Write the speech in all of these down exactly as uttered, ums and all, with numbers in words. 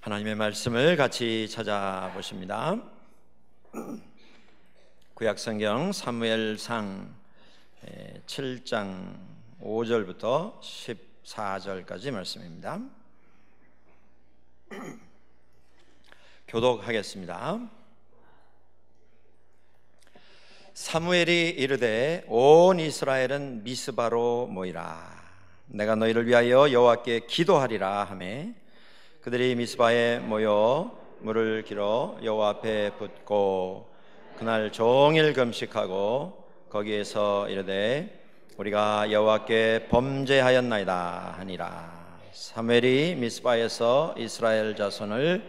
하나님의 말씀을 같이 찾아보십니다. 구약성경 사무엘상 칠 장 오 절부터 십사 절까지 말씀입니다. 교독하겠습니다. 사무엘이 이르되 온 이스라엘은 미스바로 모이라. 내가 너희를 위하여 여호와께 기도하리라 하매 그들이 미스바에 모여 물을 길어 여호와 앞에 붓고 그날 종일 금식하고 거기에서 이르되 우리가 여호와께 범죄하였나이다 하니라. 사무엘이 미스바에서 이스라엘 자손을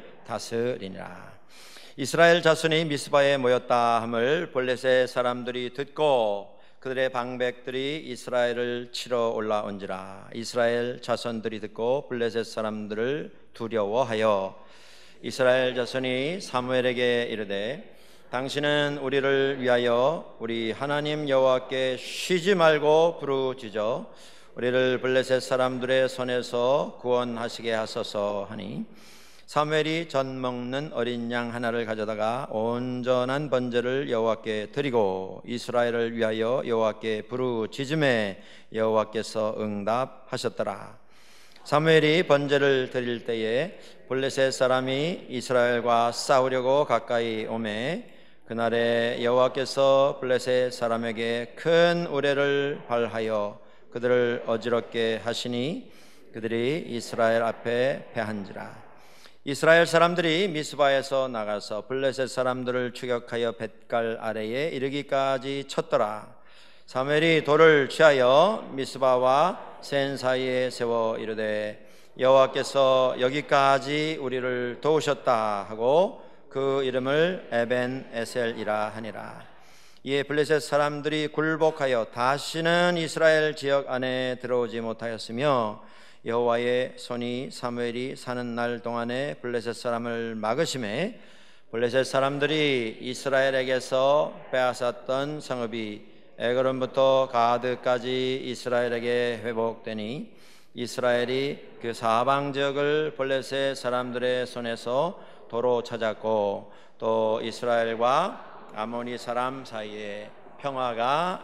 다스리니라. 이스라엘 자손이 미스바에 모였다 함을 블레셋 사람들이 듣고 그들의 방백들이 이스라엘을 치러 올라온지라. 이스라엘 자손들이 듣고 블레셋 사람들을 두려워하여 이스라엘 자손이 사무엘에게 이르되 당신은 우리를 위하여 우리 하나님 여호와께 쉬지 말고 부르짖어 우리를 블레셋 사람들의 손에서 구원하시게 하소서 하니 사무엘이 젖 먹는 어린 양 하나를 가져다가 온전한 번제를 여호와께 드리고 이스라엘을 위하여 여호와께 부르짖음에 여호와께서 응답하셨더라. 사무엘이 번제를 드릴 때에 블레셋 사람이 이스라엘과 싸우려고 가까이 오매 그날에 여호와께서 블레셋 사람에게 큰 우레를 발하여 그들을 어지럽게 하시니 그들이 이스라엘 앞에 패한지라. 이스라엘 사람들이 미스바에서 나가서 블레셋 사람들을 추격하여 뱃갈 아래에 이르기까지 쳤더라. 사무엘이 돌을 취하여 미스바와 센 사이에 세워 이르되 여호와께서 여기까지 우리를 도우셨다 하고 그 이름을 에벤 에셀이라 하니라. 이에 블레셋 사람들이 굴복하여 다시는 이스라엘 지역 안에 들어오지 못하였으며 여호와의 손이 사무엘이 사는 날 동안에 블레셋 사람을 막으심에 블레셋 사람들이 이스라엘에게서 빼앗았던 성읍이 에그론부터 가드까지 이스라엘에게 회복되니 이스라엘이 그 사방 지역을 블레셋 사람들의 손에서 도로 찾았고 또 이스라엘과 아모니 사람 사이에 평화가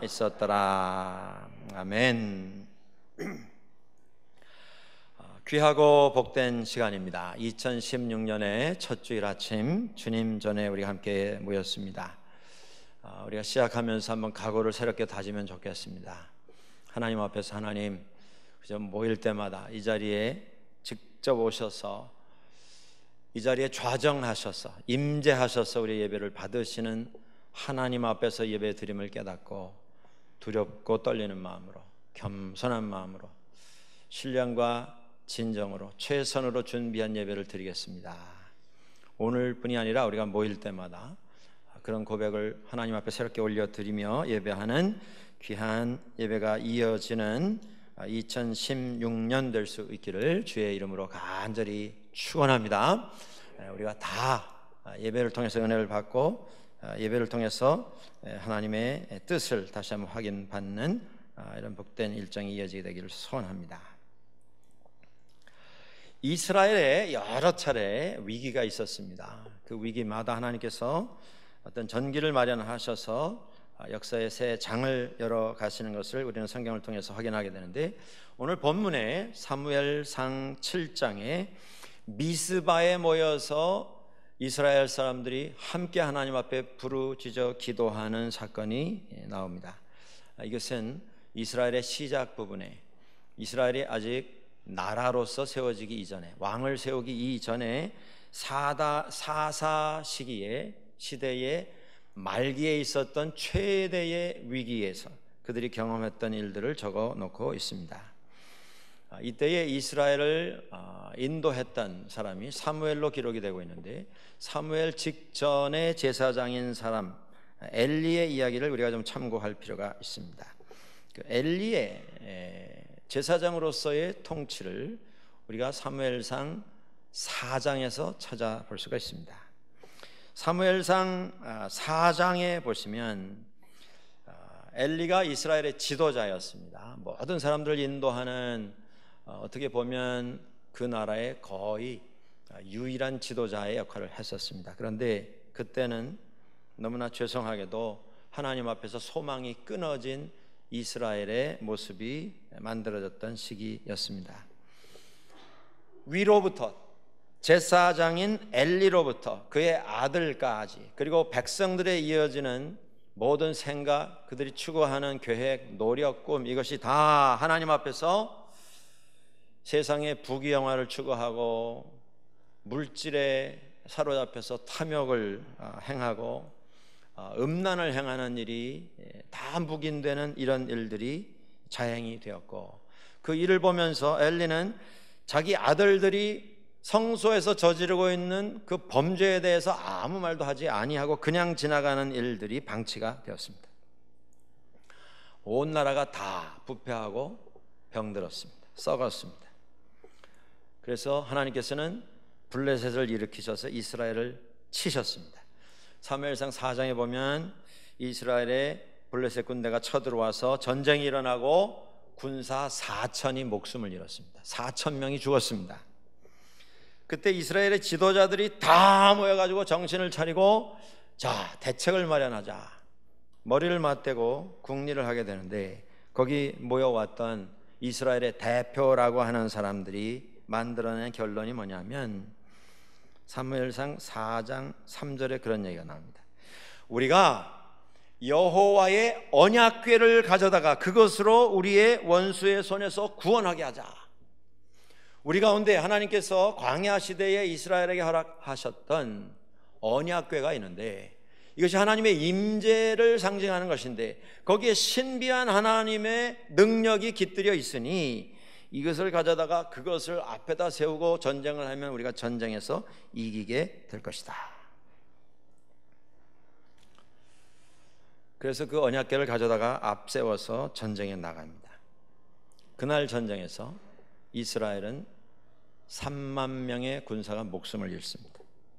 있었더라. 아멘. 귀하고 복된 시간입니다. 이천십육 년의 첫 주일 아침 주님 전에 우리가 함께 모였습니다. 우리가 시작하면서 한번 각오를 새롭게 다지면 좋겠습니다. 하나님 앞에서 하나님 그저 모일 때마다 이 자리에 직접 오셔서 이 자리에 좌정하셔서 임재하셔서 우리 예배를 받으시는 하나님 앞에서 예배 드림을 깨닫고 두렵고 떨리는 마음으로 겸손한 마음으로 신령과 진정으로 최선으로 준비한 예배를 드리겠습니다. 오늘뿐이 아니라 우리가 모일 때마다 그런 고백을 하나님 앞에 새롭게 올려드리며 예배하는 귀한 예배가 이어지는 이천십육 년 될 수 있기를 주의 이름으로 간절히 축원합니다. 우리가 다 예배를 통해서 은혜를 받고 예배를 통해서 하나님의 뜻을 다시 한번 확인받는 이런 복된 일정이 이어지게 되기를 소원합니다. 이스라엘에 여러 차례 위기가 있었습니다. 그 위기마다 하나님께서 어떤 전기를 마련하셔서 역사의 새 장을 열어 가시는 것을 우리는 성경을 통해서 확인하게 되는데 오늘 본문에 사무엘상 칠 장에 미스바에 모여서 이스라엘 사람들이 함께 하나님 앞에 부르짖어 기도하는 사건이 나옵니다. 이것은 이스라엘의 시작 부분에 이스라엘이 아직 나라로서 세워지기 이전에 왕을 세우기 이전에 사다, 사사 시기에 시대의 말기에 있었던 최대의 위기에서 그들이 경험했던 일들을 적어 놓고 있습니다. 이때에 이스라엘을 인도했던 사람이 사무엘로 기록이 되고 있는데 사무엘 직전의 제사장인 사람 엘리의 이야기를 우리가 좀 참고할 필요가 있습니다. 그 엘리의 제사장으로서의 통치를 우리가 사무엘상 사 장에서 찾아볼 수가 있습니다. 사무엘상 사 장에 보시면 엘리가 이스라엘의 지도자였습니다. 모든 사람들을 인도하는 어떻게 보면 그 나라의 거의 유일한 지도자의 역할을 했었습니다. 그런데 그때는 너무나 죄송하게도 하나님 앞에서 소망이 끊어진 이스라엘의 모습이 만들어졌던 시기였습니다. 위로부터 제사장인 엘리로부터 그의 아들까지, 그리고 백성들에 이어지는 모든 생각, 그들이 추구하는 계획, 노력, 꿈, 이것이 다 하나님 앞에서 세상의 부귀영화를 추구하고 물질에 사로잡혀서 탐욕을 행하고 음란을 행하는 일이 다 묵인되는 이런 일들이 자행이 되었고, 그 일을 보면서 엘리는 자기 아들들이 성소에서 저지르고 있는 그 범죄에 대해서 아무 말도 하지 아니하고 그냥 지나가는 일들이 방치가 되었습니다. 온 나라가 다 부패하고 병들었습니다. 썩었습니다. 그래서 하나님께서는 블레셋을 일으키셔서 이스라엘을 치셨습니다. 사무엘상 사 장에 보면 이스라엘의 블레셋 군대가 쳐들어와서 전쟁이 일어나고 군사 사천이 목숨을 잃었습니다. 사천 명이 죽었습니다. 그때 이스라엘의 지도자들이 다 모여가지고 정신을 차리고 자, 대책을 마련하자, 머리를 맞대고 국리를 하게 되는데, 거기 모여왔던 이스라엘의 대표라고 하는 사람들이 만들어낸 결론이 뭐냐면 사무엘상 사 장 삼 절에 그런 얘기가 나옵니다. 우리가 여호와의 언약궤를 가져다가 그것으로 우리의 원수의 손에서 구원하게 하자. 우리 가운데 하나님께서 광야 시대에 이스라엘에게 허락하셨던 언약궤가 있는데, 이것이 하나님의 임재를 상징하는 것인데 거기에 신비한 하나님의 능력이 깃들여 있으니 이것을 가져다가 그것을 앞에다 세우고 전쟁을 하면 우리가 전쟁에서 이기게 될 것이다. 그래서 그 언약궤를 가져다가 앞세워서 전쟁에 나갑니다. 그날 전쟁에서 이스라엘은 삼만 명의 군사가 목숨을 잃습니다.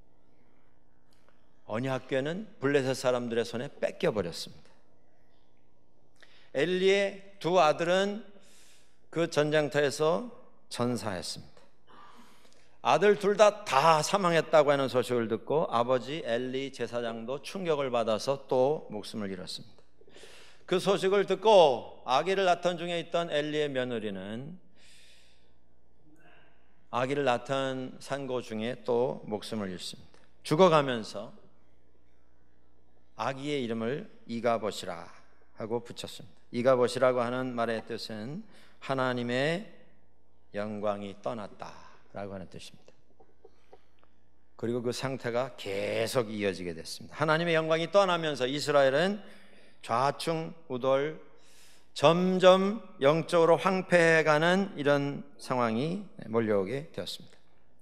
언약궤는 블레셋 사람들의 손에 뺏겨버렸습니다. 엘리의 두 아들은 그 전쟁터에서 전사했습니다. 아들 둘 다 다 사망했다고 하는 소식을 듣고 아버지 엘리 제사장도 충격을 받아서 또 목숨을 잃었습니다. 그 소식을 듣고 아기를 낳던 중에 있던 엘리의 며느리는 아기를 낳던 산고 중에 또 목숨을 잃습니다. 죽어가면서 아기의 이름을 이가봇이라 하고 붙였습니다. 이가봇이라고 하는 말의 뜻은 하나님의 영광이 떠났다라고 하는 뜻입니다. 그리고 그 상태가 계속 이어지게 됐습니다. 하나님의 영광이 떠나면서 이스라엘은 좌충우돌 점점 영적으로 황폐해가는 이런 상황이 몰려오게 되었습니다.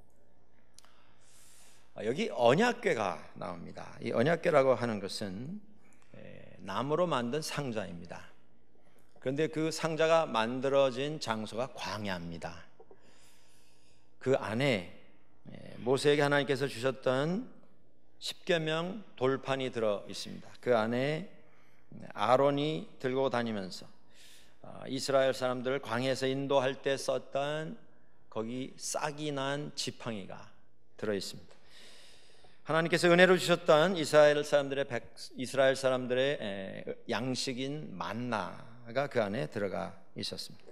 여기 언약궤가 나옵니다. 이 언약궤라고 하는 것은 나무로 만든 상자입니다. 그런데 그 상자가 만들어진 장소가 광야입니다. 그 안에 모세에게 하나님께서 주셨던 십계명 돌판이 들어 있습니다. 그 안에 아론이 들고 다니면서 이스라엘 사람들을 광야에서 인도할 때 썼던 거기 싹이 난 지팡이가 들어 있습니다. 하나님께서 은혜로 주셨던 이스라엘 사람들의 백, 이스라엘 사람들의 양식인 만나가 그 안에 들어가 있었습니다.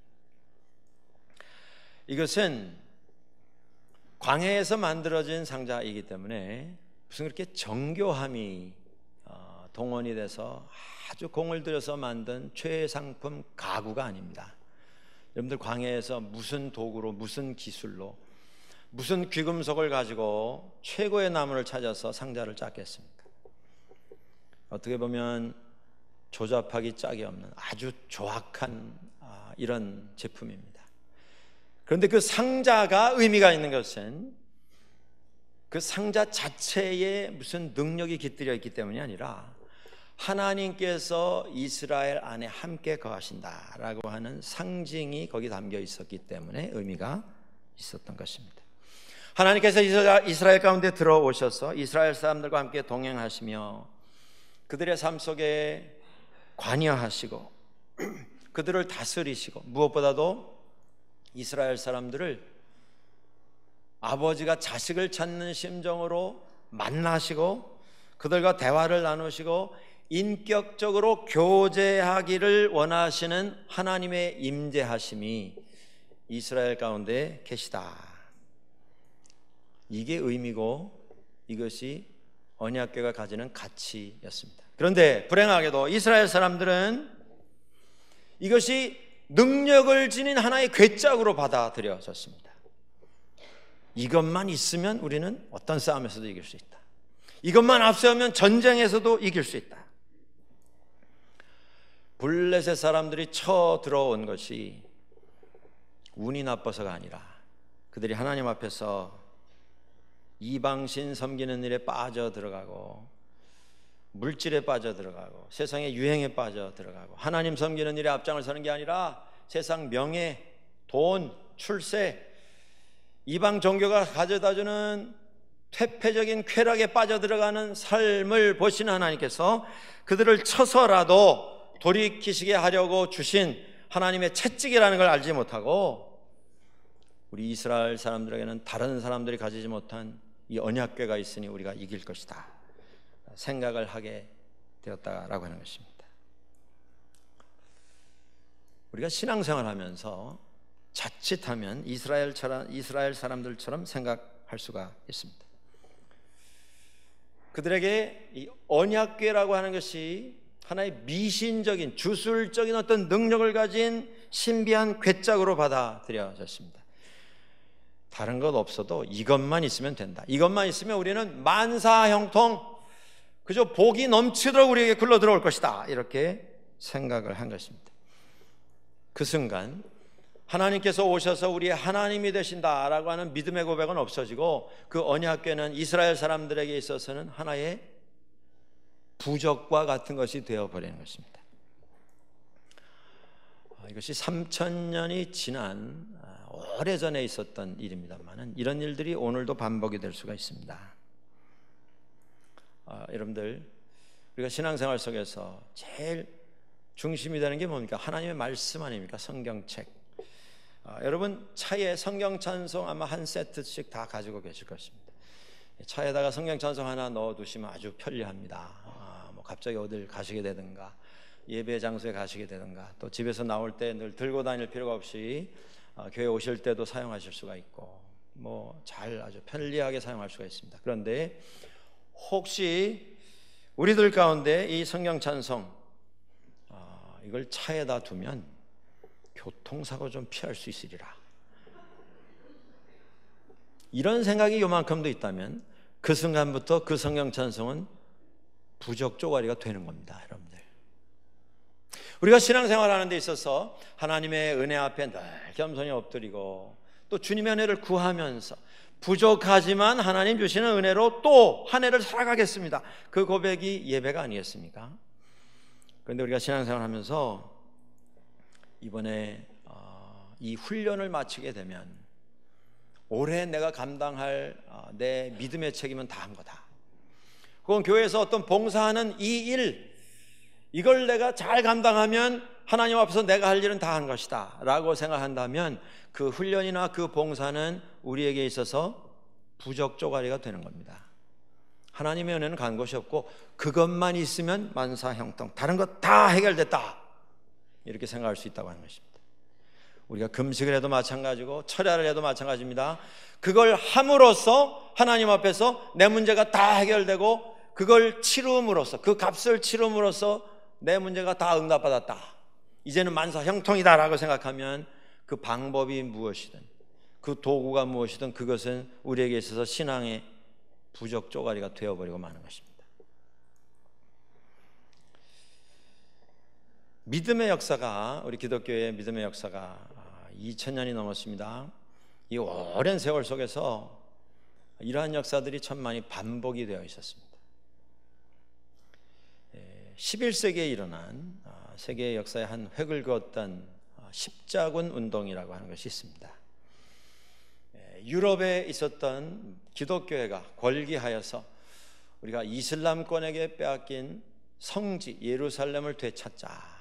이것은 광야에서 만들어진 상자이기 때문에 무슨 그렇게 정교함이 동원이 돼서 아주 공을 들여서 만든 최상품 가구가 아닙니다. 여러분들 광야에서 무슨 도구로, 무슨 기술로, 무슨 귀금속을 가지고 최고의 나무를 찾아서 상자를 짰겠습니까? 어떻게 보면 조잡하기 짝이 없는 아주 조악한 이런 제품입니다. 그런데 그 상자가 의미가 있는 것은 그 상자 자체에 무슨 능력이 깃들여 있기 때문이 아니라 하나님께서 이스라엘 안에 함께 거하신다라고 하는 상징이 거기 담겨 있었기 때문에 의미가 있었던 것입니다. 하나님께서 이스라엘 가운데 들어오셔서 이스라엘 사람들과 함께 동행하시며 그들의 삶 속에 관여하시고 그들을 다스리시고 무엇보다도 이스라엘 사람들을 아버지가 자식을 찾는 심정으로 만나시고 그들과 대화를 나누시고 인격적으로 교제하기를 원하시는 하나님의 임재하심이 이스라엘 가운데 계시다. 이게 의미고 이것이 언약궤가 가지는 가치였습니다. 그런데 불행하게도 이스라엘 사람들은 이것이 능력을 지닌 하나의 궤짝으로 받아들여졌습니다. 이것만 있으면 우리는 어떤 싸움에서도 이길 수 있다. 이것만 앞세우면 전쟁에서도 이길 수 있다. 블레셋 사람들이 쳐 들어온 것이 운이 나빠서가 아니라 그들이 하나님 앞에서 이방신 섬기는 일에 빠져 들어가고 물질에 빠져 들어가고 세상의 유행에 빠져 들어가고 하나님 섬기는 일에 앞장을 서는 게 아니라 세상 명예, 돈, 출세, 이방 종교가 가져다주는 퇴폐적인 쾌락에 빠져 들어가는 삶을 보시는 하나님께서 그들을 쳐서라도 돌이키시게 하려고 주신 하나님의 채찍이라는 걸 알지 못하고 우리 이스라엘 사람들에게는 다른 사람들이 가지지 못한 이 언약궤가 있으니 우리가 이길 것이다 생각을 하게 되었다라고 하는 것입니다. 우리가 신앙생활 하면서 자칫하면 이스라엘처럼, 이스라엘 사람들처럼 생각할 수가 있습니다. 그들에게 이 언약궤라고 하는 것이 하나의 미신적인 주술적인 어떤 능력을 가진 신비한 궤짝으로 받아들여졌습니다. 다른 것 없어도 이것만 있으면 된다. 이것만 있으면 우리는 만사형통 그저 복이 넘치도록 우리에게 굴러 들어올 것이다. 이렇게 생각을 한 것입니다. 그 순간 하나님께서 오셔서 우리의 하나님이 되신다라고 하는 믿음의 고백은 없어지고 그 언약궤는 이스라엘 사람들에게 있어서는 하나의 부적과 같은 것이 되어버리는 것입니다. 이것이 삼천 년이 지난 오래전에 있었던 일입니다만 이런 일들이 오늘도 반복이 될 수가 있습니다. 아, 여러분들 우리가 신앙생활 속에서 제일 중심이 되는 게 뭡니까? 하나님의 말씀 아닙니까? 성경책. 아, 여러분 차에 성경 찬송 아마 한 세트씩 다 가지고 계실 것입니다. 차에다가 성경 찬송 하나 넣어두시면 아주 편리합니다. 아, 뭐 갑자기 어딜 가시게 되든가 예배 장소에 가시게 되든가 또 집에서 나올 때 늘 들고 다닐 필요가 없이 아, 교회 오실 때도 사용하실 수가 있고 뭐 잘 아주 편리하게 사용할 수가 있습니다. 그런데 혹시 우리들 가운데 이 성경 찬송 아, 이걸 차에다 두면 교통사고 좀 피할 수 있으리라 이런 생각이 요만큼도 있다면 그 순간부터 그 성경 찬송은 부적 쪼가리가 되는 겁니다. 여러분들 우리가 신앙생활 하는 데 있어서 하나님의 은혜 앞에 늘 겸손히 엎드리고 또 주님의 은혜를 구하면서 부족하지만 하나님 주시는 은혜로 또 한 해를 살아가겠습니다. 그 고백이 예배가 아니겠습니까? 그런데 우리가 신앙생활 하면서 이번에 어, 이 훈련을 마치게 되면 올해 내가 감당할 어, 내 믿음의 책임은 다 한 거다. 그건 교회에서 어떤 봉사하는 이 일 이걸 내가 잘 감당하면 하나님 앞에서 내가 할 일은 다 한 것이다 라고 생각한다면 그 훈련이나 그 봉사는 우리에게 있어서 부적 쪼가리가 되는 겁니다. 하나님의 은혜는 간 곳이 없고 그것만 있으면 만사형통 다른 것 다 해결됐다 이렇게 생각할 수 있다고 하는 것입니다. 우리가 금식을 해도 마찬가지고 철야를 해도 마찬가지입니다. 그걸 함으로써 하나님 앞에서 내 문제가 다 해결되고 그걸 치rum으로써 그 값을 치rum으로써 내 문제가 다 응답받았다 이제는 만사형통이다 라고 생각하면 그 방법이 무엇이든 그 도구가 무엇이든 그것은 우리에게 있어서 신앙의 부적 쪼가리가 되어버리고 마는 것입니다. 믿음의 역사가 우리 기독교의 믿음의 역사가 이천 년이 넘었습니다. 이 오랜 세월 속에서 이러한 역사들이 참 많이 반복이 되어 있었습니다. 십일 세기에 일어난 세계 역사의 한 획을 그었던 십자군 운동이라고 하는 것이 있습니다. 유럽에 있었던 기독교회가 권기하여서 우리가 이슬람권에게 빼앗긴 성지 예루살렘을 되찾자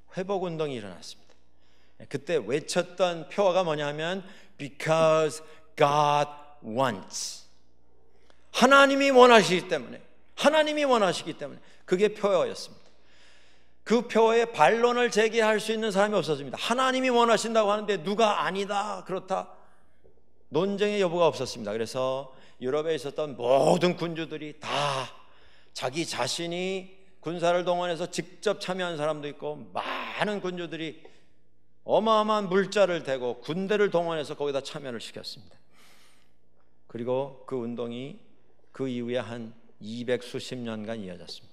회복운동이 일어났습니다. 그때 외쳤던 표어가 뭐냐면 Because God wants. 하나님이 원하시기 때문에, 하나님이 원하시기 때문에 그게 표어였습니다. 그 표어에 반론을 제기할 수 있는 사람이 없었습니다. 하나님이 원하신다고 하는데 누가 아니다, 그렇다, 논쟁의 여부가 없었습니다. 그래서 유럽에 있었던 모든 군주들이 다 자기 자신이 군사를 동원해서 직접 참여한 사람도 있고, 많은 군주들이 어마어마한 물자를 대고 군대를 동원해서 거기다 참여를 시켰습니다. 그리고 그 운동이 그 이후에 한 이백 수십 년간 이어졌습니다.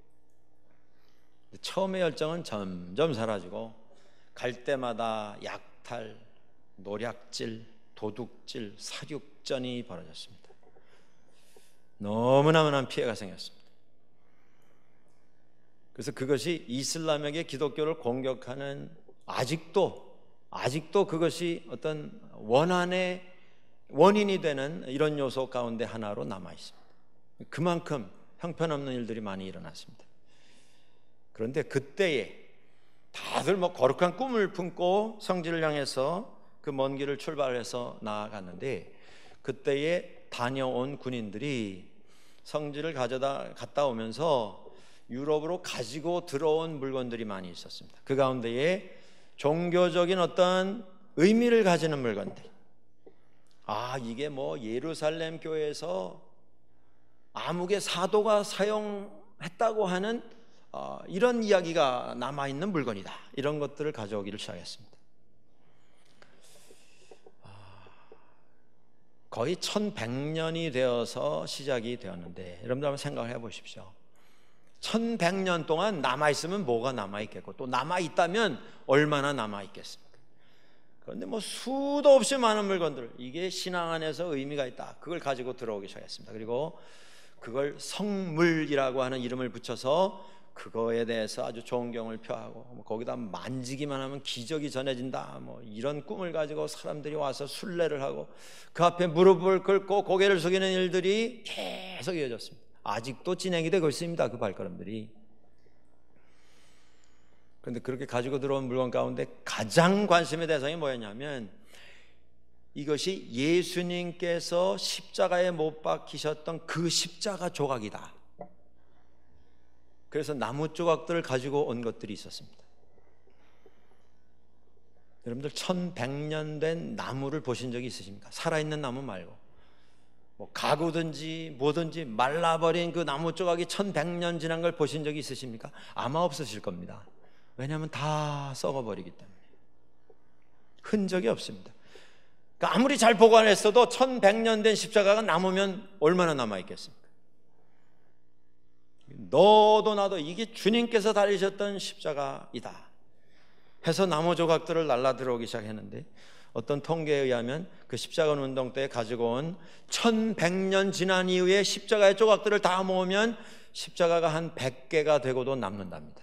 처음의 열정은 점점 사라지고 갈 때마다 약탈, 노략질, 도둑질, 사륙전이 벌어졌습니다. 너무나 많은 피해가 생겼습니다. 그래서 그것이 이슬람에게 기독교를 공격하는, 아직도 아직도 그것이 어떤 원한의 원인이 되는 이런 요소 가운데 하나로 남아 있습니다. 그만큼 형편없는 일들이 많이 일어났습니다. 그런데 그때에 다들 뭐 거룩한 꿈을 품고 성지를 향해서 그 먼 길을 출발해서 나아갔는데, 그때에 다녀온 군인들이 성지를 가져다 갔다 오면서 유럽으로 가지고 들어온 물건들이 많이 있었습니다. 그 가운데에 종교적인 어떤 의미를 가지는 물건들, 아 이게 뭐 예루살렘 교회에서 암흑의 사도가 사용했다고 하는 어, 이런 이야기가 남아있는 물건이다, 이런 것들을 가져오기를 시작했습니다. 거의 천백 년이 되어서 시작이 되었는데, 여러분들 한번 생각을 해보십시오. 천백 년 동안 남아있으면 뭐가 남아있겠고, 또 남아있다면 얼마나 남아있겠습니까? 그런데 뭐 수도 없이 많은 물건들, 이게 신앙 안에서 의미가 있다, 그걸 가지고 들어오기 시작했습니다. 그리고 그걸 성물이라고 하는 이름을 붙여서 그거에 대해서 아주 존경을 표하고, 뭐 거기다 만지기만 하면 기적이 전해진다, 뭐 이런 꿈을 가지고 사람들이 와서 순례를 하고 그 앞에 무릎을 꿇고 고개를 숙이는 일들이 계속 이어졌습니다. 아직도 진행이 되고 있습니다, 그 발걸음들이. 그런데 그렇게 가지고 들어온 물건 가운데 가장 관심의 대상이 뭐였냐면, 이것이 예수님께서 십자가에 못 박히셨던 그 십자가 조각이다. 그래서 나무 조각들을 가지고 온 것들이 있었습니다. 여러분들 천백 년 된 나무를 보신 적이 있으십니까? 살아있는 나무 말고 뭐 가구든지 뭐든지 말라버린 그 나무 조각이 천백 년 지난 걸 보신 적이 있으십니까? 아마 없으실 겁니다. 왜냐하면 다 썩어버리기 때문에 흔적이 없습니다. 그러니까 아무리 잘 보관했어도 천백 년 된 십자가가 남으면 얼마나 남아있겠습니까? 너도 나도 이게 주님께서 달리셨던 십자가이다 해서 나무 조각들을 날라 들어오기 시작했는데, 어떤 통계에 의하면 그 십자가 운동 때 가지고 온 천백 년 지난 이후에 십자가의 조각들을 다 모으면 십자가가 한 백 개가 되고도 남는답니다.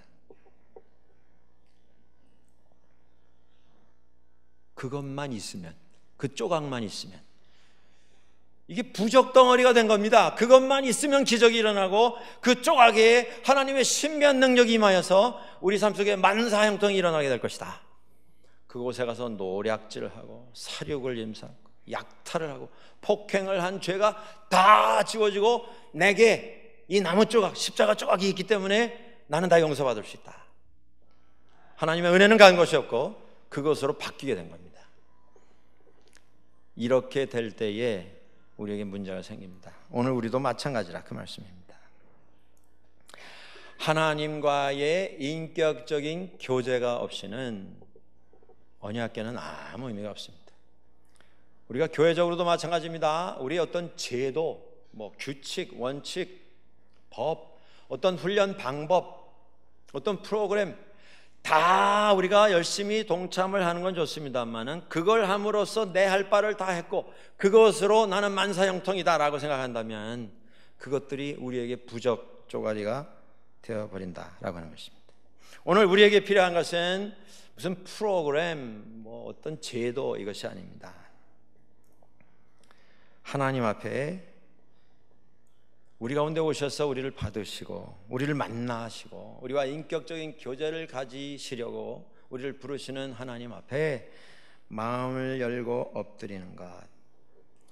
그것만 있으면, 그 조각만 있으면 이게 부적 덩어리가 된 겁니다. 그것만 있으면 기적이 일어나고 그 조각에 하나님의 신비한 능력이 임하여서 우리 삶 속에 만사 형통이 일어나게 될 것이다. 그곳에 가서 노략질을 하고 사륙을 임사하고 약탈을 하고 폭행을 한 죄가 다 지워지고, 내게 이 나무 조각, 십자가 조각이 있기 때문에 나는 다 용서받을 수 있다. 하나님의 은혜는 간 것이 없고 그것으로 바뀌게 된 겁니다. 이렇게 될 때에 우리에게 문제가 생깁니다. 오늘 우리도 마찬가지라 그 말씀입니다. 하나님과의 인격적인 교제가 없이는 언약궤는 아무 의미가 없습니다. 우리가 교회적으로도 마찬가지입니다. 우리의 어떤 제도, 뭐 규칙, 원칙, 법, 어떤 훈련 방법, 어떤 프로그램 다 우리가 열심히 동참을 하는 건 좋습니다만은, 그걸 함으로써 내 할 바를 다 했고 그것으로 나는 만사형통이다 라고 생각한다면 그것들이 우리에게 부적 조가리가 되어버린다라고 하는 것입니다. 오늘 우리에게 필요한 것은 무슨 프로그램, 뭐 어떤 제도, 이것이 아닙니다. 하나님 앞에 우리 가운데 오셔서 우리를 받으시고 우리를 만나시고 우리와 인격적인 교제를 가지시려고 우리를 부르시는 하나님 앞에 마음을 열고 엎드리는 것,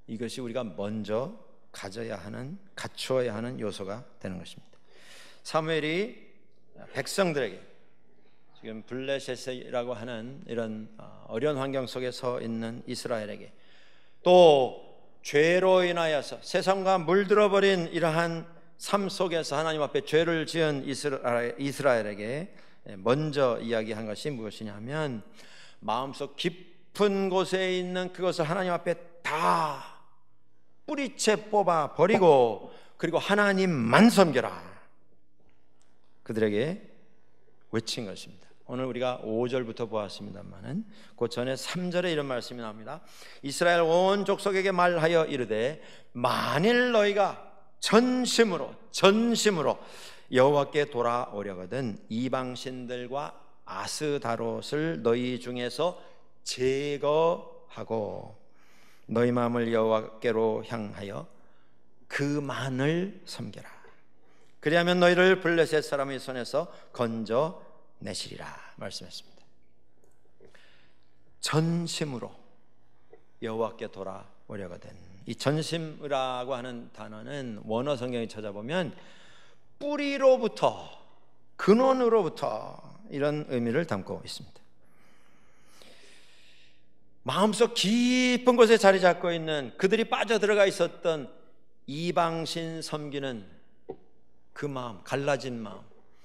이것이 우리가 먼저 가져야 하는, 갖추어야 하는 요소가 되는 것입니다. 사무엘이 백성들에게, 지금 블레셋이라고 하는 이런 어려운 환경 속에 서 있는 이스라엘에게, 또 죄로 인하여서 세상과 물들어버린 이러한 삶 속에서 하나님 앞에 죄를 지은 이스라엘, 이스라엘에게 먼저 이야기한 것이 무엇이냐 하면, 마음속 깊은 곳에 있는 그것을 하나님 앞에 다 뿌리채 뽑아 버리고, 그리고 하나님만 섬겨라, 그들에게 외친 것입니다. 오늘 우리가 오 절부터 보았습니다만은 그 전에 삼 절에 이런 말씀이 나옵니다. 이스라엘 온 족속에게 말하여 이르되, 만일 너희가 전심으로 전심으로 여호와께 돌아오려거든 이방신들과 아스다롯을 너희 중에서 제거하고 너희 마음을 여호와께로 향하여 그만을 섬겨라. 그리하면 너희를 블레셋 사람의 손에서 건져내시리라 말씀했습니다. 전심으로 여호와께 돌아오려거든. 이 전심이라고 하는 단어는 원어 성경에 찾아보면 뿌리로부터, 근원으로부터 이런 의미를 담고 있습니다. 마음속 깊은 곳에 자리 잡고 있는 그들이 빠져들어가 있었던 이방신 섬기는 그 마음, 갈라진 마음,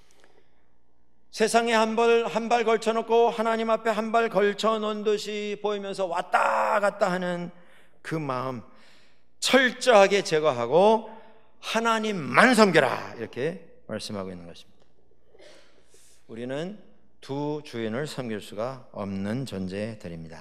세상에 한 발 한 발 걸쳐놓고 하나님 앞에 한 발 걸쳐놓은 듯이 보이면서 왔다 갔다 하는 그 마음 철저하게 제거하고 하나님만 섬겨라, 이렇게 말씀하고 있는 것입니다. 우리는 두 주인을 섬길 수가 없는 존재들입니다.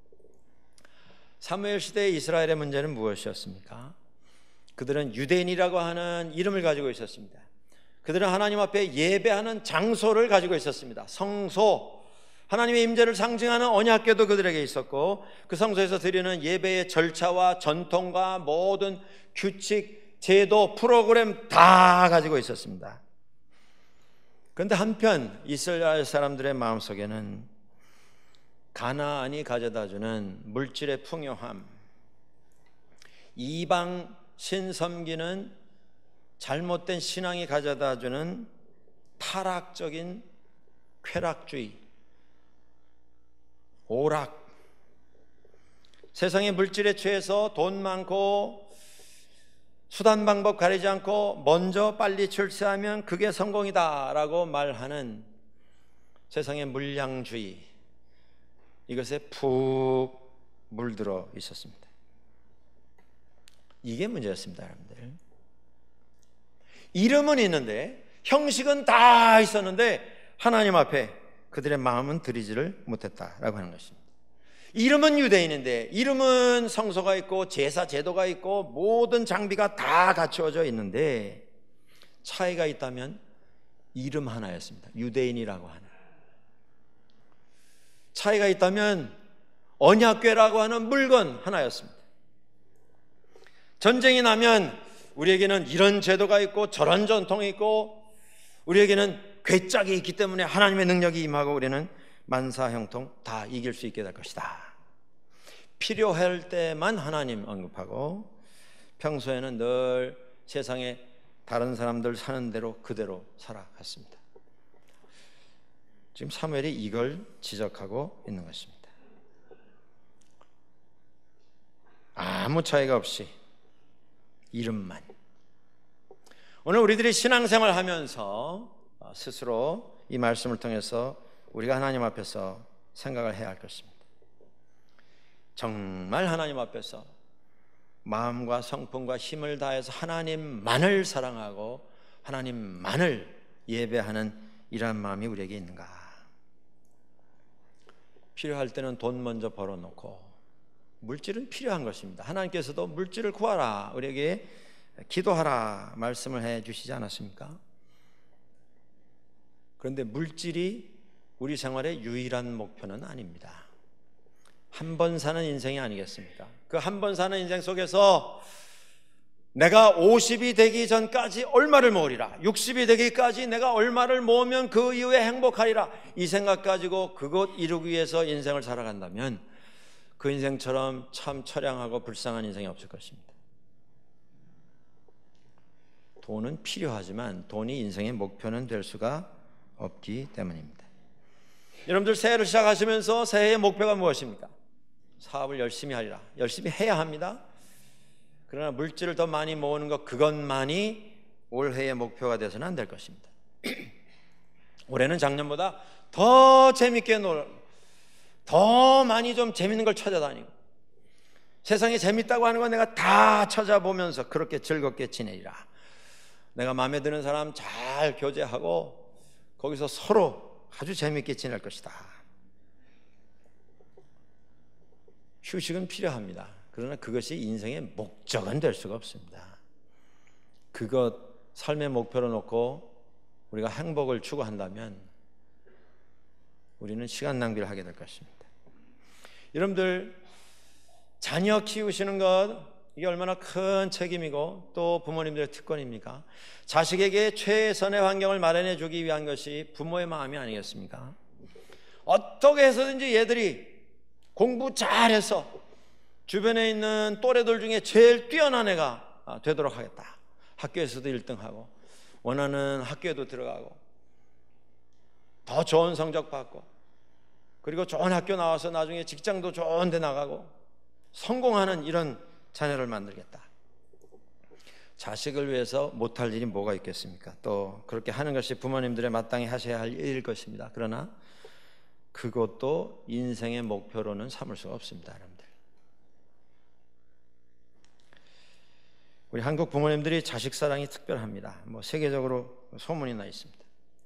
사무엘 시대의 이스라엘의 문제는 무엇이었습니까? 그들은 유대인이라고 하는 이름을 가지고 있었습니다. 그들은 하나님 앞에 예배하는 장소를 가지고 있었습니다. 성소, 하나님의 임재를 상징하는 언약궤도 그들에게 있었고, 그 성소에서 드리는 예배의 절차와 전통과 모든 규칙, 제도, 프로그램 다 가지고 있었습니다. 그런데 한편 이스라엘 사람들의 마음속에는 가나안이 가져다주는 물질의 풍요함, 이방 신 섬기는 잘못된 신앙이 가져다주는 타락적인 쾌락주의, 오락, 세상의 물질에 취해서 돈 많고 수단 방법 가리지 않고 먼저 빨리 출세하면 그게 성공이다 라고 말하는 세상의 물량주의, 이것에 푹 물들어 있었습니다. 이게 문제였습니다, 여러분들. 이름은 있는데 형식은 다 있었는데 하나님 앞에 그들의 마음은 드리지를 못했다라고 하는 것입니다. 이름은 유대인인데, 이름은 성소가 있고 제사 제도가 있고 모든 장비가 다 갖추어져 있는데, 차이가 있다면 이름 하나였습니다. 유대인이라고 하는. 차이가 있다면 언약궤라고 하는 물건 하나였습니다. 전쟁이 나면 우리에게는 이런 제도가 있고 저런 전통이 있고, 우리에게는 궤짝이 있기 때문에 하나님의 능력이 임하고 우리는 만사형통 다 이길 수 있게 될 것이다. 필요할 때만 하나님 언급하고, 평소에는 늘 세상에 다른 사람들 사는 대로 그대로 살아갔습니다. 지금 사무엘이 이걸 지적하고 있는 것입니다. 아무 차이가 없이 이름만. 오늘 우리들이 신앙생활 하면서 스스로 이 말씀을 통해서 우리가 하나님 앞에서 생각을 해야 할 것입니다. 정말 하나님 앞에서 마음과 성품과 힘을 다해서 하나님만을 사랑하고 하나님만을 예배하는 이러한 마음이 우리에게 있는가? 필요할 때는 돈 먼저 벌어놓고, 물질은 필요한 것입니다. 하나님께서도 물질을 구하라, 우리에게 기도하라 말씀을 해 주시지 않았습니까? 그런데 물질이 우리 생활의 유일한 목표는 아닙니다. 한 번 사는 인생이 아니겠습니까? 그 한 번 사는 인생 속에서 내가 오십이 되기 전까지 얼마를 모으리라, 육십이 되기까지 내가 얼마를 모으면 그 이후에 행복하리라, 이 생각 가지고 그것 이루기 위해서 인생을 살아간다면 그 인생처럼 참 처량하고 불쌍한 인생이 없을 것입니다. 돈은 필요하지만 돈이 인생의 목표는 될 수가 없기 때문입니다. 여러분들 새해를 시작하시면서 새해의 목표가 무엇입니까? 사업을 열심히 하리라. 열심히 해야 합니다. 그러나 물질을 더 많이 모으는 것, 그것만이 올해의 목표가 되어서는 안 될 것입니다. 올해는 작년보다 더 재밌게 놀, 더 많이 좀 재밌는 걸 찾아다니고, 세상에 재밌다고 하는 건 내가 다 찾아보면서 그렇게 즐겁게 지내리라. 내가 마음에 드는 사람 잘 교제하고 거기서 서로 아주 재밌게 지낼 것이다. 휴식은 필요합니다. 그러나 그것이 인생의 목적은 될 수가 없습니다. 그것 삶의 목표로 놓고 우리가 행복을 추구한다면 우리는 시간 낭비를 하게 될 것입니다. 여러분들 자녀 키우시는 것, 이게 얼마나 큰 책임이고 또 부모님들의 특권입니까? 자식에게 최선의 환경을 마련해 주기 위한 것이 부모의 마음이 아니겠습니까? 어떻게 해서든지 얘들이 공부 잘해서 주변에 있는 또래들 중에 제일 뛰어난 애가 되도록 하겠다. 학교에서도 일 등하고 원하는 학교에도 들어가고 더 좋은 성적 받고 그리고 좋은 학교 나와서 나중에 직장도 좋은 데 나가고 성공하는 이런 자녀를 만들겠다. 자식을 위해서 못할 일이 뭐가 있겠습니까? 또 그렇게 하는 것이 부모님들의 마땅히 하셔야 할 일일 것입니다. 그러나 그것도 인생의 목표로는 삼을 수가 없습니다. 여러분들, 우리 한국 부모님들이 자식 사랑이 특별합니다. 뭐 세계적으로 소문이 나 있습니다.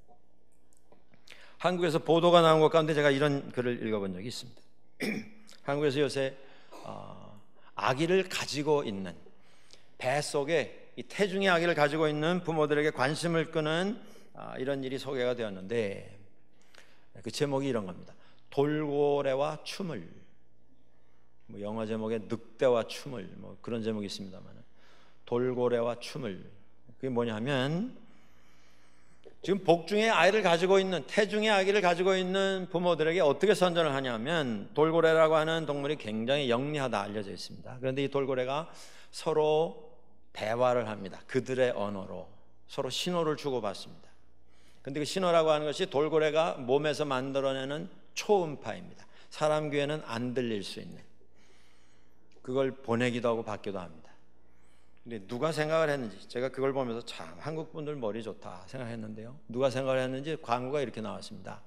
한국에서 보도가 나온 것 가운데 제가 이런 글을 읽어본 적이 있습니다. 한국에서 요새 어, 아기를 가지고 있는, 뱃속에 이 태중의 아기를 가지고 있는 부모들에게 관심을 끄는 어, 이런 일이 소개가 되었는데, 그 제목이 이런 겁니다. 돌고래와 춤을. 뭐 영어 제목에 늑대와 춤을, 뭐 그런 제목이 있습니다만, 돌고래와 춤을. 그게 뭐냐 하면, 지금 복중의 아이를 가지고 있는, 태중의 아기를 가지고 있는 부모들에게 어떻게 선전을 하냐면, 돌고래라고 하는 동물이 굉장히 영리하다 알려져 있습니다. 그런데 이 돌고래가 서로 대화를 합니다. 그들의 언어로 서로 신호를 주고받습니다. 그런데 그 신호라고 하는 것이 돌고래가 몸에서 만들어내는 초음파입니다. 사람 귀에는 안 들릴 수 있는, 그걸 보내기도 하고 받기도 합니다. 근데 누가 생각을 했는지, 제가 그걸 보면서 참 한국 분들 머리 좋다 생각했는데요, 누가 생각을 했는지 광고가 이렇게 나왔습니다.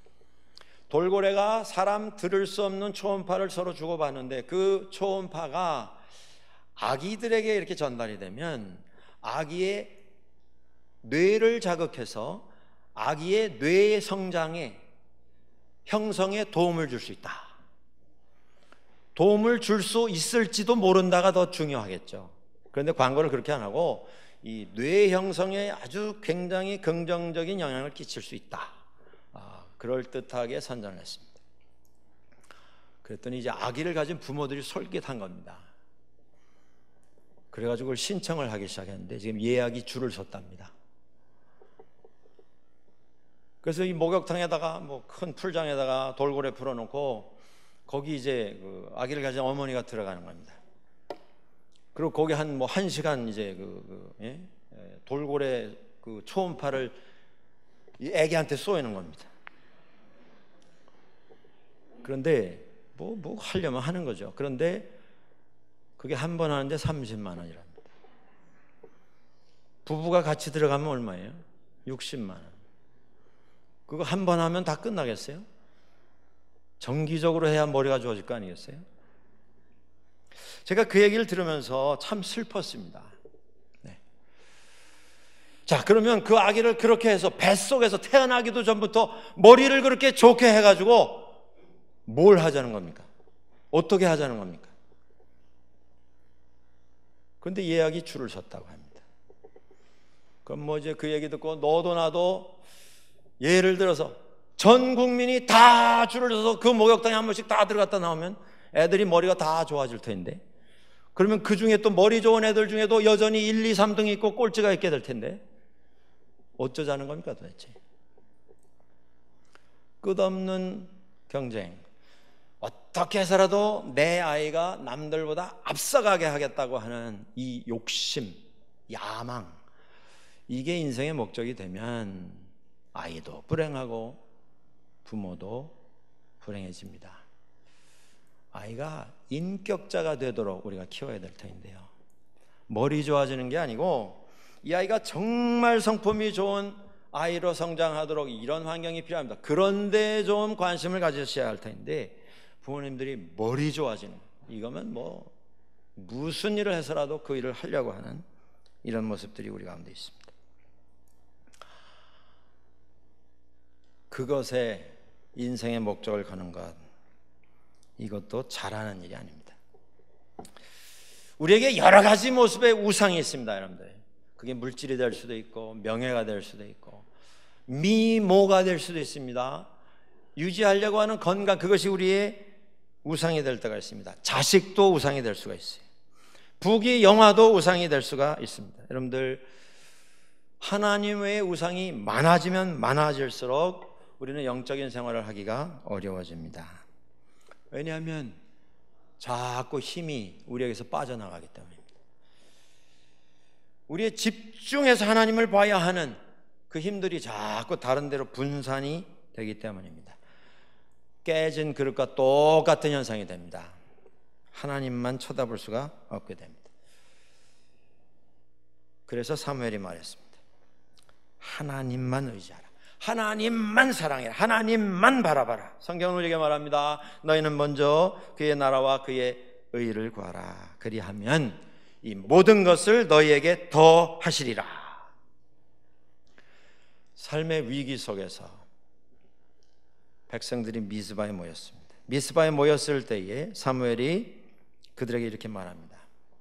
돌고래가 사람 들을 수 없는 초음파를 서로 주고받는데, 그 초음파가 아기들에게 이렇게 전달이 되면 아기의 뇌를 자극해서 아기의 뇌의 성장에, 형성에 도움을 줄 수 있다. 도움을 줄 수 있을지도 모른다가 더 중요하겠죠. 그런데 광고를 그렇게 안 하고 이 뇌 형성에 아주 굉장히 긍정적인 영향을 끼칠 수 있다, 아, 그럴듯하게 선전을 했습니다. 그랬더니 이제 아기를 가진 부모들이 솔깃한 겁니다. 그래가지고 그걸 신청을 하기 시작했는데 지금 예약이 줄을 섰답니다. 그래서 이 목욕탕에다가, 뭐 큰 풀장에다가 돌고래 풀어놓고 거기 이제 그 아기를 가진 어머니가 들어가는 겁니다. 그리고 거기 한 뭐 한 시간 이제 그, 그 예? 돌고래 그 초음파를 이 아기한테 쏘이는 겁니다. 그런데 뭐, 뭐 하려면 하는 거죠. 그런데 그게 한 번 하는데 삼십만 원이랍니다. 부부가 같이 들어가면 얼마예요? 육십만 원. 그거 한 번 하면 다 끝나겠어요? 정기적으로 해야 머리가 좋아질 거 아니겠어요? 제가 그 얘기를 들으면서 참 슬펐습니다. 네. 자, 그러면 그 아기를 그렇게 해서 뱃속에서 태어나기도 전부터 머리를 그렇게 좋게 해가지고 뭘 하자는 겁니까? 어떻게 하자는 겁니까? 그런데 예약이 줄을 섰다고 합니다. 그럼 뭐 이제 그 얘기 듣고 너도 나도 예를 들어서 전 국민이 다 줄을 서서 그 목욕탕에 한 번씩 다 들어갔다 나오면 애들이 머리가 다 좋아질 텐데, 그러면 그 중에 또 머리 좋은 애들 중에도 여전히 일, 이, 삼 등이 있고 꼴찌가 있게 될 텐데 어쩌자는 겁니까 도대체? 끝없는 경쟁, 어떻게 해서라도 내 아이가 남들보다 앞서가게 하겠다고 하는 이 욕심, 야망, 이게 인생의 목적이 되면 아이도 불행하고 부모도 불행해집니다. 아이가 인격자가 되도록 우리가 키워야 될 터인데요, 머리 좋아지는 게 아니고 이 아이가 정말 성품이 좋은 아이로 성장하도록 이런 환경이 필요합니다. 그런데 좀 관심을 가지셔야 할 터인데, 부모님들이 머리 좋아지는, 이거면 뭐 무슨 일을 해서라도 그 일을 하려고 하는 이런 모습들이 우리 가운데 있습니다. 그것에 인생의 목적을 거는 것, 이것도 잘하는 일이 아닙니다. 우리에게 여러 가지 모습의 우상이 있습니다, 여러분들. 그게 물질이 될 수도 있고 명예가 될 수도 있고 미모가 될 수도 있습니다. 유지하려고 하는 건강, 그것이 우리의 우상이 될 때가 있습니다. 자식도 우상이 될 수가 있어요. 부귀 영화도 우상이 될 수가 있습니다. 여러분들, 하나님 외의 우상이 많아지면 많아질수록 우리는 영적인 생활을 하기가 어려워집니다. 왜냐하면 자꾸 힘이 우리에게서 빠져나가기 때문입니다. 우리의 집중해서 하나님을 봐야 하는 그 힘들이 자꾸 다른 데로 분산이 되기 때문입니다. 깨진 그릇과 똑같은 현상이 됩니다. 하나님만 쳐다볼 수가 없게 됩니다. 그래서 사무엘이 말했습니다. 하나님만 의지하라. 하나님만 사랑해라. 하나님만 바라봐라. 성경은 우리에게 말합니다. 너희는 먼저 그의 나라와 그의 의를 구하라. 그리하면 이 모든 것을 너희에게 더 하시리라. 삶의 위기 속에서 백성들이 미스바에 모였습니다. 미스바에 모였을 때에 사무엘이 그들에게 이렇게 말합니다.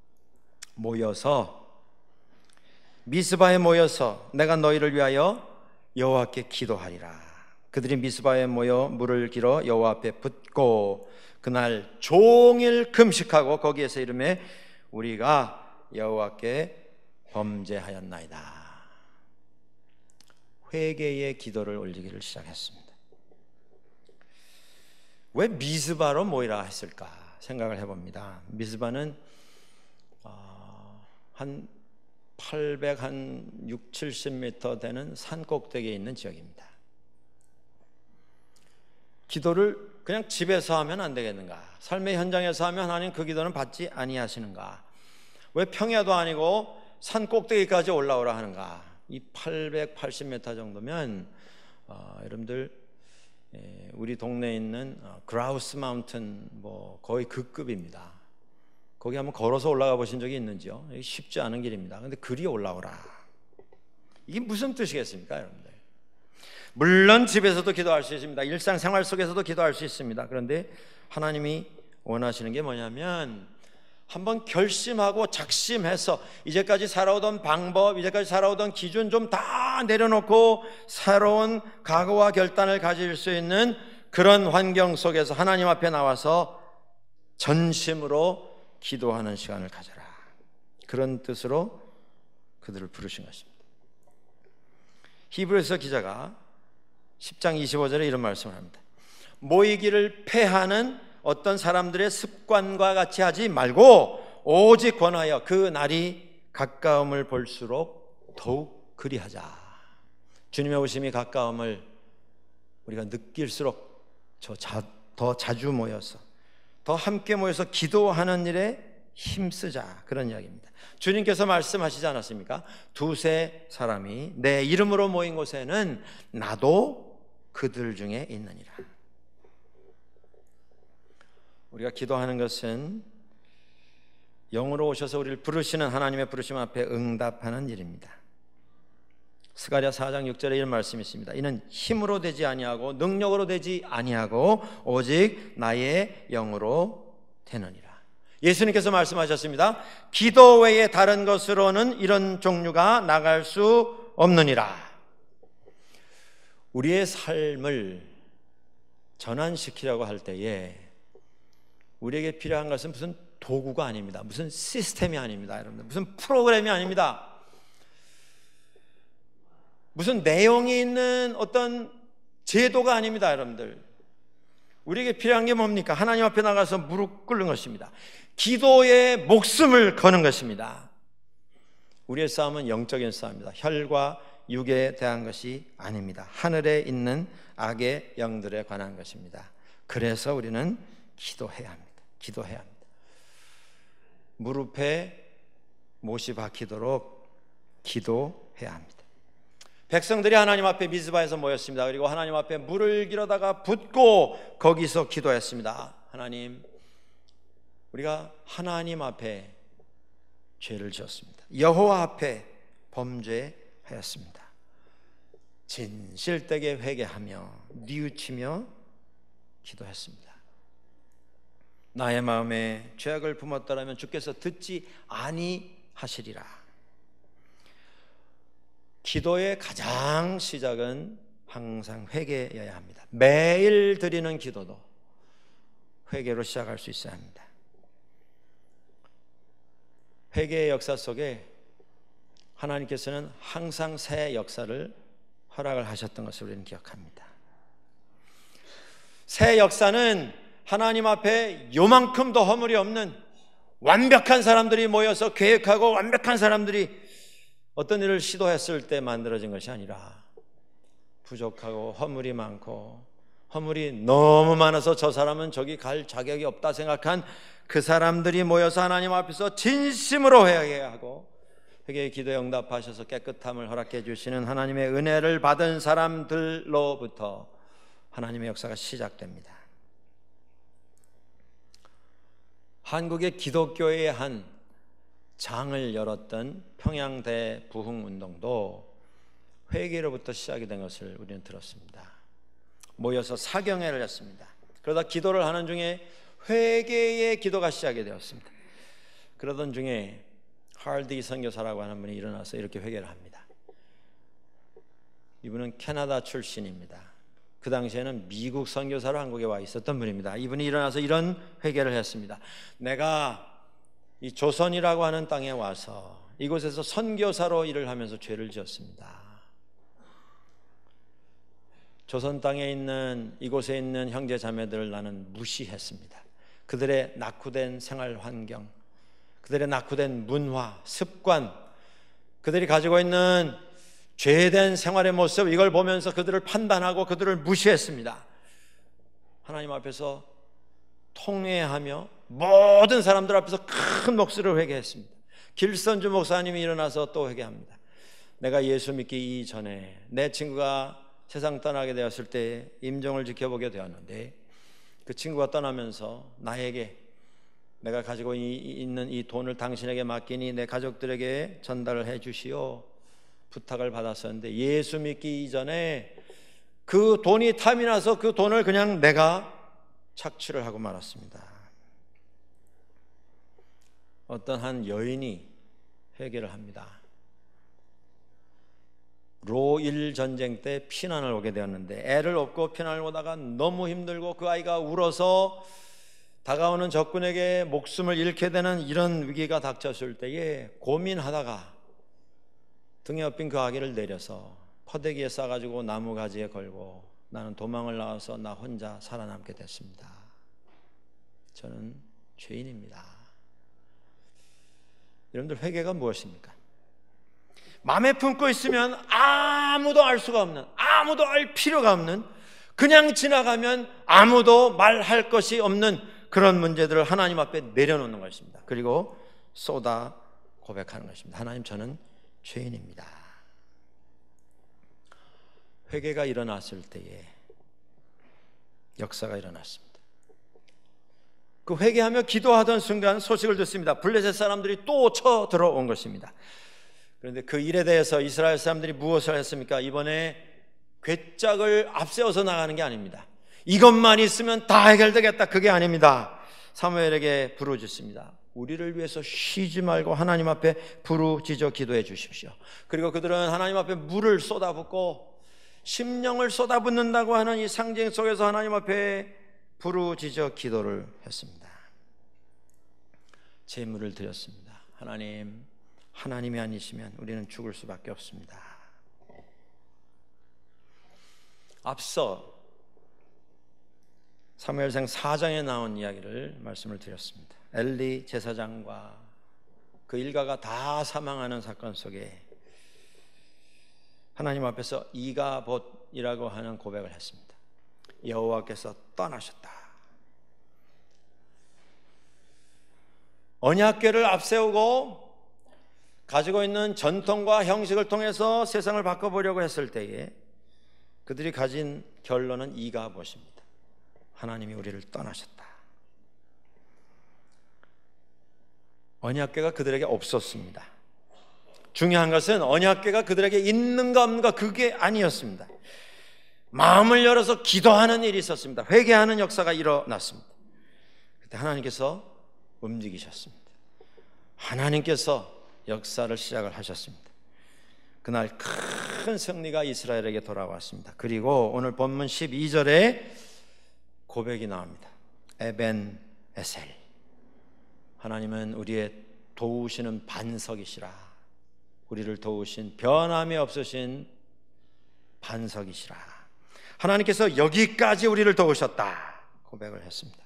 모여서 미스바에 모여서 내가 너희를 위하여 여호와께 기도하리라. 그들이 미스바에 모여 물을 길어 여호와 앞에 붓고 그날 종일 금식하고 거기에서 이르매 우리가 여호와께 범죄하였나이다. 회개의 기도를 올리기를 시작했습니다. 왜 미스바로 모이라 했을까 생각을 해봅니다. 미스바는 한 팔백육, 칠십 미터 되는 산 꼭대기에 있는 지역입니다. 기도를 그냥 집에서 하면 안 되겠는가? 삶의 현장에서 하면 하나님 그 기도는 받지 아니하시는가? 왜 평야도 아니고 산 꼭대기까지 올라오라 하는가? 이 팔백팔십 미터 정도면 어, 여러분들 예, 우리 동네에 있는 어, 그라우스 마운튼 뭐 거의 그 급입니다. 거기 한번 걸어서 올라가 보신 적이 있는지요? 쉽지 않은 길입니다. 그런데 그리 올라오라. 이게 무슨 뜻이겠습니까, 여러분들? 물론 집에서도 기도할 수 있습니다. 일상생활 속에서도 기도할 수 있습니다. 그런데 하나님이 원하시는 게 뭐냐면 한번 결심하고 작심해서 이제까지 살아오던 방법, 이제까지 살아오던 기준 좀 다 내려놓고 새로운 각오와 결단을 가질 수 있는 그런 환경 속에서 하나님 앞에 나와서 전심으로 기도하는 시간을 가져라. 그런 뜻으로 그들을 부르신 것입니다. 히브리서 기자가 십 장 이십오 절에 이런 말씀을 합니다. 모이기를 패하는 어떤 사람들의 습관과 같이 하지 말고 오직 권하여 그 날이 가까움을 볼수록 더욱 그리하자. 주님의 오심이 가까움을 우리가 느낄수록 더 자주 모여서 더 함께 모여서 기도하는 일에 힘쓰자, 그런 이야기입니다. 주님께서 말씀하시지 않았습니까? 두세 사람이 내 이름으로 모인 곳에는 나도 그들 중에 있느니라. 우리가 기도하는 것은 영으로 오셔서 우리를 부르시는 하나님의 부르심 앞에 응답하는 일입니다. 스가랴 사 장 육 절에 이런 말씀이 있습니다. 이는 힘으로 되지 아니하고 능력으로 되지 아니하고 오직 나의 영으로 되느니라. 예수님께서 말씀하셨습니다. 기도 외에 다른 것으로는 이런 종류가 나갈 수 없느니라. 우리의 삶을 전환시키려고 할 때에 우리에게 필요한 것은 무슨 도구가 아닙니다. 무슨 시스템이 아닙니다. 여러분들, 무슨 프로그램이 아닙니다. 무슨 내용이 있는 어떤 제도가 아닙니다. 여러분들, 우리에게 필요한 게 뭡니까? 하나님 앞에 나가서 무릎 꿇는 것입니다. 기도에 목숨을 거는 것입니다. 우리의 싸움은 영적인 싸움입니다. 혈과 육에 대한 것이 아닙니다. 하늘에 있는 악의 영들에 관한 것입니다. 그래서 우리는 기도해야 합니다. 기도해야 합니다. 무릎에 못이 박히도록 기도해야 합니다. 백성들이 하나님 앞에 미스바에서 모였습니다. 그리고 하나님 앞에 물을 길어다가 붓고 거기서 기도했습니다. 하나님, 우리가 하나님 앞에 죄를 지었습니다. 여호와 앞에 범죄하였습니다. 진실되게 회개하며 뉘우치며 기도했습니다. 나의 마음에 죄악을 품었더라면 주께서 듣지 아니하시리라. 기도의 가장 시작은 항상 회개여야 합니다. 매일 드리는 기도도 회개로 시작할 수 있어야 합니다. 회개의 역사 속에 하나님께서는 항상 새 역사를 허락을 하셨던 것을 우리는 기억합니다. 새 역사는 하나님 앞에 요만큼도 허물이 없는 완벽한 사람들이 모여서 계획하고 완벽한 사람들이 어떤 일을 시도했을 때 만들어진 것이 아니라 부족하고 허물이 많고 허물이 너무 많아서 저 사람은 저기 갈 자격이 없다 생각한 그 사람들이 모여서 하나님 앞에서 진심으로 회개하고 회개의 기도에 응답하셔서 깨끗함을 허락해 주시는 하나님의 은혜를 받은 사람들로부터 하나님의 역사가 시작됩니다. 한국의 기독교의 한 장을 열었던 평양대 부흥운동도 회개로부터 시작이 된 것을 우리는 들었습니다. 모여서 사경회를 했습니다. 그러다 기도를 하는 중에 회개의 기도가 시작이 되었습니다. 그러던 중에 할디 선교사라고 하는 분이 일어나서 이렇게 회개를 합니다. 이분은 캐나다 출신입니다. 그 당시에는 미국 선교사로 한국에 와 있었던 분입니다. 이분이 일어나서 이런 회개를 했습니다. 내가 이 조선이라고 하는 땅에 와서 이곳에서 선교사로 일을 하면서 죄를 지었습니다. 조선 땅에 있는 이곳에 있는 형제 자매들을 나는 무시했습니다. 그들의 낙후된 생활 환경, 그들의 낙후된 문화, 습관, 그들이 가지고 있는 죄된 생활의 모습, 이걸 보면서 그들을 판단하고 그들을 무시했습니다. 하나님 앞에서 통회하며 모든 사람들 앞에서 큰 목소리로 회개했습니다. 길선주 목사님이 일어나서 또 회개합니다. 내가 예수 믿기 이전에 내 친구가 세상 떠나게 되었을 때 임종을 지켜보게 되었는데 그 친구가 떠나면서 나에게 내가 가지고 있는 이 돈을 당신에게 맡기니 내 가족들에게 전달을 해 주시오 부탁을 받았었는데 예수 믿기 이전에 그 돈이 탐이 나서 그 돈을 그냥 내가 착취를 하고 말았습니다. 어떤 한 여인이 회개를 합니다. 로일 전쟁 때 피난을 오게 되었는데 애를 업고 피난을 오다가 너무 힘들고 그 아이가 울어서 다가오는 적군에게 목숨을 잃게 되는 이런 위기가 닥쳤을 때에 고민하다가 등에 업힌 그 아기를 내려서 퍼대기에 싸가지고 나무가지에 걸고 나는 도망을 나와서 나 혼자 살아남게 됐습니다. 저는 죄인입니다. 여러분들 회개가 무엇입니까? 마음에 품고 있으면 아무도 알 수가 없는, 아무도 알 필요가 없는, 그냥 지나가면 아무도 말할 것이 없는 그런 문제들을 하나님 앞에 내려놓는 것입니다. 그리고 쏟아 고백하는 것입니다. 하나님, 저는 죄인입니다. 회개가 일어났을 때에 역사가 일어났습니다. 그 회개하며 기도하던 순간 소식을 듣습니다. 블레셋 사람들이 또 쳐 들어온 것입니다. 그런데 그 일에 대해서 이스라엘 사람들이 무엇을 했습니까? 이번에 괴짝을 앞세워서 나가는 게 아닙니다. 이것만 있으면 다 해결되겠다, 그게 아닙니다. 사무엘에게 부르짖습니다. 우리를 위해서 쉬지 말고 하나님 앞에 부르짖어 기도해 주십시오. 그리고 그들은 하나님 앞에 물을 쏟아붓고 심령을 쏟아붓는다고 하는 이 상징 속에서 하나님 앞에 부르짖어 기도를 했습니다. 제물을 드렸습니다. 하나님, 하나님이 아니시면 우리는 죽을 수밖에 없습니다. 앞서 사무엘상 사 장에 나온 이야기를 말씀을 드렸습니다. 엘리 제사장과 그 일가가 다 사망하는 사건 속에 하나님 앞에서 이가봇이라고 하는 고백을 했습니다. 여호와께서 떠나셨다. 언약궤를 앞세우고 가지고 있는 전통과 형식을 통해서 세상을 바꿔보려고 했을 때에 그들이 가진 결론은 이가봇입니다. 하나님이 우리를 떠나셨다. 언약궤가 그들에게 없었습니다. 중요한 것은 언약궤가 그들에게 있는가 없는가 그게 아니었습니다. 마음을 열어서 기도하는 일이 있었습니다. 회개하는 역사가 일어났습니다. 그때 하나님께서 움직이셨습니다. 하나님께서 역사를 시작을 하셨습니다. 그날 큰 승리가 이스라엘에게 돌아왔습니다. 그리고 오늘 본문 십이 절에 고백이 나옵니다. 에벤 에셀, 하나님은 우리의 도우시는 반석이시라. 우리를 도우신 변함이 없으신 반석이시라. 하나님께서 여기까지 우리를 도우셨다 고백을 했습니다.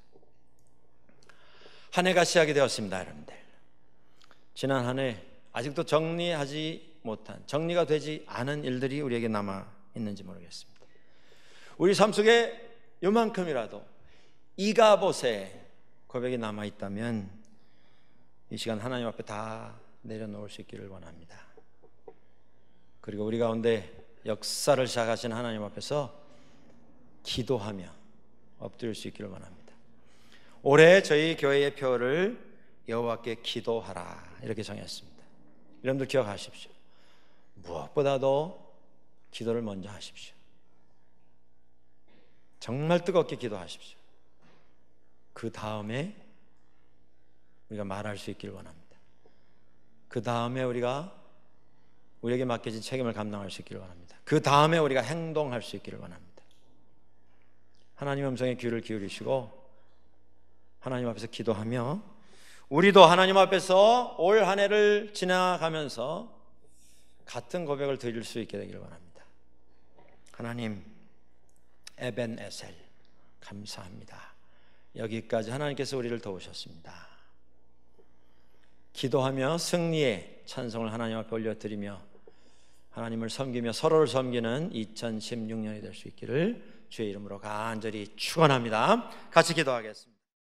한 해가 시작이 되었습니다. 여러분들, 지난 한 해 아직도 정리하지 못한, 정리가 되지 않은 일들이 우리에게 남아 있는지 모르겠습니다. 우리 삶 속에 요만큼이라도 이가봇의 고백이 남아 있다면 이 시간 하나님 앞에 다 내려놓을 수 있기를 원합니다. 그리고 우리 가운데 역사를 시작하신 하나님 앞에서 기도하며 엎드릴 수 있기를 원합니다. 올해 저희 교회의 표를 여호와께 기도하라 이렇게 정했습니다. 여러분들 기억하십시오. 무엇보다도 기도를 먼저 하십시오. 정말 뜨겁게 기도하십시오. 그 다음에 우리가 말할 수 있기를 원합니다. 그 다음에 우리가 우리에게 맡겨진 책임을 감당할 수 있기를 원합니다. 그 다음에 우리가 행동할 수 있기를 원합니다. 하나님 음성에 귀를 기울이시고 하나님 앞에서 기도하며 우리도 하나님 앞에서 올 한 해를 지나가면서 같은 고백을 드릴 수 있게 되기를 원합니다. 하나님, 에벤 에셀 감사합니다. 여기까지 하나님께서 우리를 도우셨습니다. 기도하며 승리의 찬송을 하나님 앞에 올려드리며 하나님을 섬기며 서로를 섬기는 이천십육 년이 될 수 있기를 주의 이름으로 간절히 축원합니다. 같이 기도하겠습니다.